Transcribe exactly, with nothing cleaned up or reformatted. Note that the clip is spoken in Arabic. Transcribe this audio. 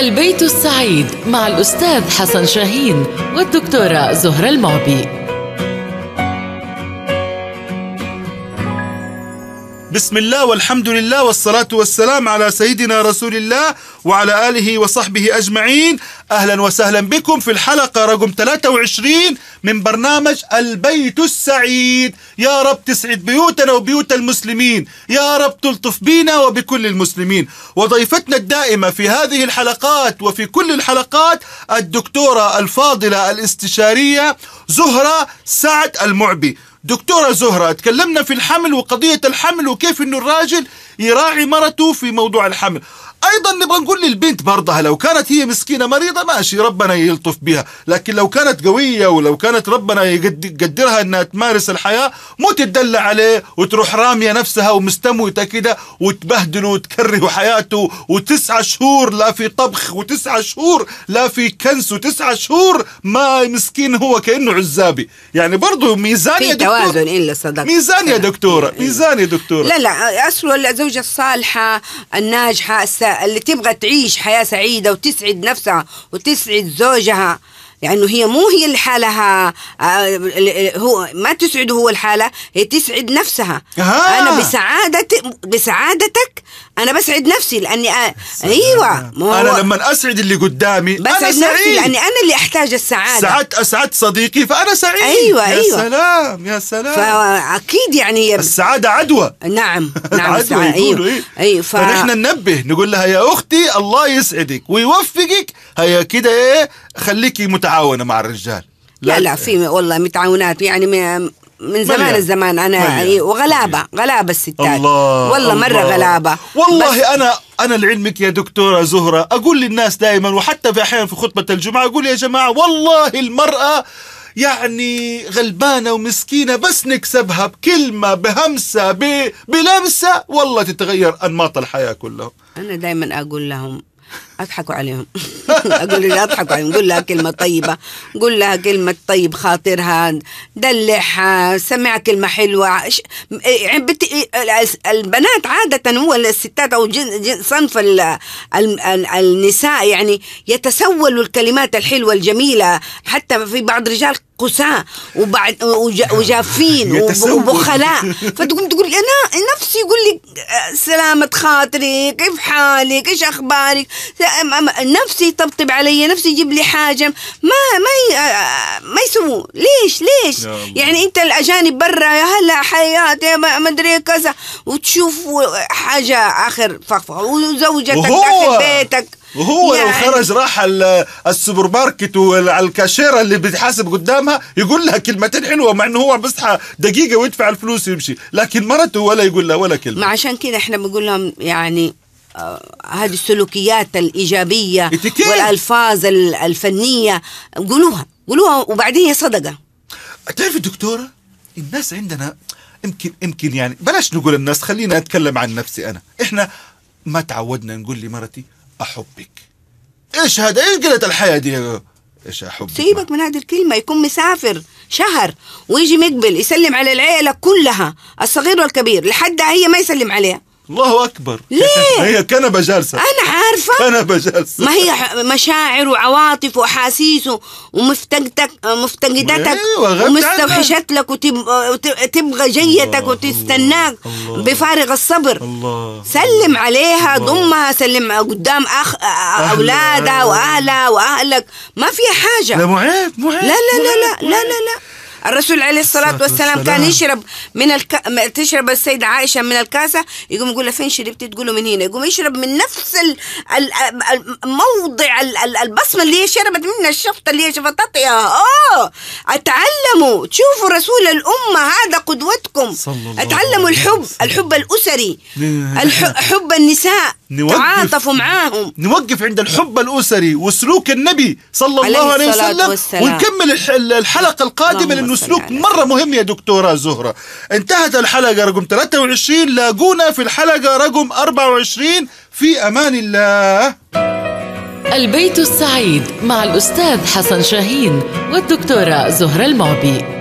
البيت السعيد مع الأستاذ حسن شاهين والدكتورة زهرة المعبي. بسم الله والحمد لله والصلاة والسلام على سيدنا رسول الله وعلى آله وصحبه أجمعين. أهلا وسهلا بكم في الحلقة رقم ثلاثة وعشرين من برنامج البيت السعيد. يا رب تسعد بيوتنا وبيوت المسلمين، يا رب تلطف بينا وبكل المسلمين. وضيفتنا الدائمة في هذه الحلقات وفي كل الحلقات الدكتورة الفاضلة الاستشارية زهرة سعد المعبي. دكتورة زهرة، تكلمنا في الحمل وقضية الحمل وكيف انه الراجل يراعي مرته في موضوع الحمل. ايضا نبغى نقول للبنت برضها لو كانت هي مسكينة مريضة ماشي ربنا يلطف بها، لكن لو كانت قوية ولو كانت ربنا يقدرها انها تمارس الحياة مو تدلع عليه وتروح رامية نفسها ومستموتة كده وتبهدله وتكره حياته، وتسعة شهور لا في طبخ وتسعة شهور لا في كنس وتسعة شهور ما مسكين هو كأنه عزابي. يعني برضو ميزان يا دكتورة، توازن إلا صدق ميزان يا دكتورة، ميزان يا دكتورة. لا لا أصله الزوجة الصالحة الناجحة اللي تبغى تعيش حياة سعيدة وتسعد نفسها وتسعد زوجها، يعني هي مو هي لحالها، هو ما تسعده هو الحالة، هي تسعد نفسها. آه. أنا بسعادتك بسعادتك أنا بسعد نفسي لأني أ... أيوة أنا لما أسعد اللي قدامي بسعد أنا نفسي سعيد، لأني أنا اللي أحتاج السعادة. سعدت أسعد صديقي فأنا سعيد. أيوة يا أيوة. سلام يا سلام. فأكيد يعني السعادة عدوى. نعم نعم عدوى يقولوا. أيوة. أيوة. ف... فنحن ننبه نقول لها يا أختي الله يسعدك ويوفقك، هيا كده إيه خليكي متعاونة مع الرجال. لا لا في والله متعاونات يعني من زمان مليان. الزمان أنا مليان. وغلابة غلابة الستات الله والله الله. مرة غلابة والله. أنا أنا لعلمك يا دكتورة زهرة أقول للناس دائما وحتى في أحيان في خطبة الجمعة أقول يا جماعة والله المرأة يعني غلبانة ومسكينة بس نكسبها بكلمة بهمسة بلمسة والله تتغير أنماط الحياة كلها. أنا دائما أقول لهم أضحكوا عليهم أقول لها أضحكوا عليهم، قول لها كلمة طيبة، قول لها كلمة طيب خاطرها، دلعها، سمع كلمة حلوة. البنات عادة هو الستات أو صنف النساء يعني يتسولوا الكلمات الحلوة الجميلة، حتى في بعض رجال قساء وبعد وجافين وبخلاء، فتقوم تقول أنا نفسي يقول لي سلامة خاطري، كيف حالك، إيش أخبارك، نفسي يطبطب علي، نفسي يجيب لي حاجة. ما ما ما يسووا. ليش ليش يعني أنت الأجانب برا يا هلا حياتي ما أدري كذا، وتشوف حاجة آخر فخفخة وزوجتك داخل بيتك، وهو يعني لو خرج راح السوبر ماركت وعلى الكاشيرة اللي بتحاسب قدامها يقول لها كلمتين حلوة مع انه هو بيصحى دقيقة ويدفع الفلوس ويمشي، لكن مرته ولا يقول لها ولا كلمة. ما عشان كده احنا بنقول لهم يعني آه هذه السلوكيات الإيجابية اتكين. والألفاظ الفنية قولوها قولوها وبعدين هي صدقة. تعرف دكتورة الناس عندنا يمكن يمكن يعني بلاش نقول الناس، خلينا أتكلم عن نفسي أنا. احنا ما تعودنا نقول لمرتي أحبك. إيش هذا؟ إيش قلة الحياة دي؟ إيش أحبك؟ سيبك من هذه الكلمة. يكون مسافر شهر ويجي مقبل يسلم على العيلة كلها الصغير والكبير لحد هي ما يسلم عليها. الله أكبر. ليه؟ هي كنبة جالسة. أنا عارفة كنبة جالسة. ما هي مشاعر وعواطف وأحاسيس ومفتقدتك مفتقدتك ومستوحشت لك وتبغى جيتك وتستناك بفارغ الصبر. الله. سلم عليها، ضمها، سلم قدام أخ أولادها وأهلها وأهلك، ما فيها حاجة. لا معيب معيب. لا لا لا لا لا لا لا. الرسول عليه الصلاة والسلام كان يشرب من الك... تشرب السيدة عائشة من الكاسة، يقوم يقول له فين شربتي؟ تقوله من هنا. يقوم يشرب من نفس الموضع البصمة اللي هي شربت منها، الشفطة اللي هي شفطتها. اه اتعلموا، تشوفوا رسول الأمة هذا قدوتكم. اتعلموا الحب، الحب الأسري، الح... حب النساء، تعاطفوا معاهم. نوقف عند الحب الأسري وسلوك النبي صلى الله عليه وسلم ونكمل الحلقة القادمة لأنه سلوك مرة مهم يا دكتورة زهرة. انتهت الحلقة رقم ثلاثة وعشرين، لاقونا في الحلقة رقم أربعة وعشرين. في أمان الله. البيت السعيد مع الأستاذ حسن شاهين والدكتورة زهرة المعبي.